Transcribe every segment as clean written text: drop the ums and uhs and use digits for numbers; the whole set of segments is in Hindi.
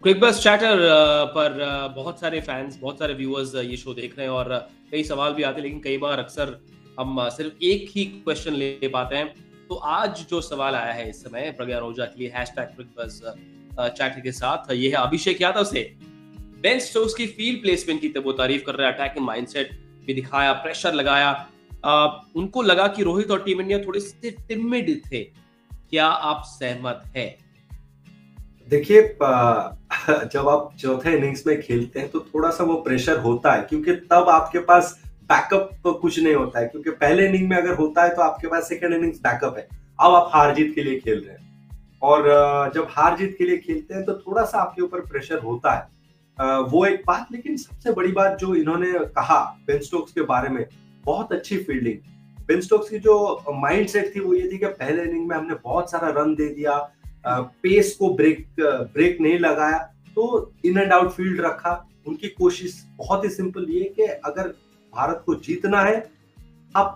क्विक बस चैटर पर बहुत सारे फैंस, बहुत सारे व्यूअर्स ये शो देख रहे हैं और कई सवाल भी आते हैं, लेकिन कई बार अक्सर हम सिर्फ एक ही क्वेश्चन ले पाते हैं। तो आज जो सवाल आया है इस समय प्रज्ञा रोजा के लिए क्विक बस चैटर के साथ, ये है अभिषेक यादव से। बेन स्टोक्स की फील्ड प्लेसमेंट की वो तारीफ कर रहे हैं, अटैकिंग माइंडसेट भी दिखाया, प्रेशर लगाया। उनको लगा कि रोहित और टीम इंडिया थोड़े से टिमिड थे। क्या आप सहमत हैं? देखिए, जब आप चौथे इनिंग्स में खेलते हैं तो थोड़ा सा वो प्रेशर होता है, क्योंकि तब आपके पास बैकअप तो कुछ नहीं होता है। क्योंकि पहले इनिंग में अगर होता है तो आपके पास सेकंड इनिंग्स बैकअप है। अब आप हार जीत के लिए खेल रहे हैं, और जब हार जीत के लिए खेलते हैं तो थोड़ा सा आपके ऊपर प्रेशर होता है। वो एक बात। लेकिन सबसे बड़ी बात जो इन्होंने कहा बेन स्टोक्स के बारे में, बहुत अच्छी फील्डिंग। बेन स्टोक्स की जो माइंडसेट थी वो ये थी कि पहले इनिंग में हमने बहुत सारा रन दे दिया, पेस को ब्रेक नहीं लगाया, तो इन एंड आउट फील्ड रखा। उनकी कोशिश बहुत ही सिंपल ये कि अगर भारत को जीतना है, आप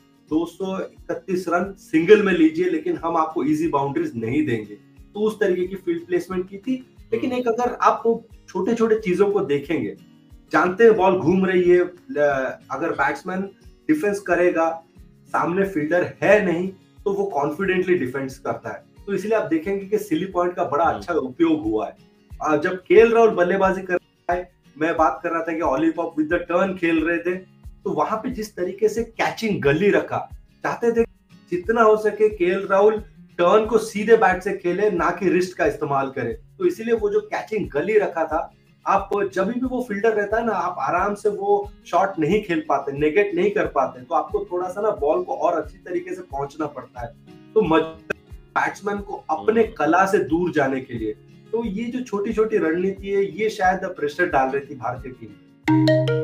231 रन सिंगल में लीजिए, लेकिन हम आपको इजी बाउंड्रीज नहीं देंगे। तो उस तरीके की फील्ड प्लेसमेंट की थी। लेकिन एक अगर आप छोटे छोटे चीजों को देखेंगे, जानते हैं बॉल घूम रही है, अगर बैट्समैन डिफेंस करेगा, सामने फील्डर है नहीं, तो वो कॉन्फिडेंटली डिफेंस करता है। तो इसलिए आप देखेंगे कि सिली पॉइंट का बड़ा अच्छा उपयोग हुआ है। जब केएल राहुल बल्लेबाजी कर रहा है, मैं बात कर रहा था कि Ollie Pope with the turn खेल रहे थे, तो वहां पे जिस तरीके से कैचिंग गली रखा, चाहते थे जितना हो सके केएल राहुल टर्न को सीधे बैट से खेले, ना कि रिस्ट का इस्तेमाल करे। तो इसीलिए वो जो कैचिंग गली रखा था, आप जब भी वो फील्डर रहता है ना, आप आराम से वो शॉट नहीं खेल पाते, नेगेट नहीं कर पाते। तो आपको थोड़ा सा ना बॉल को और अच्छी तरीके से पहुंचना पड़ता है, तो बैट्समैन को अपने कला से दूर जाने के लिए। तो ये जो छोटी छोटी रणनीति है, ये शायद प्रेशर डाल रही थी भारतीय टीम।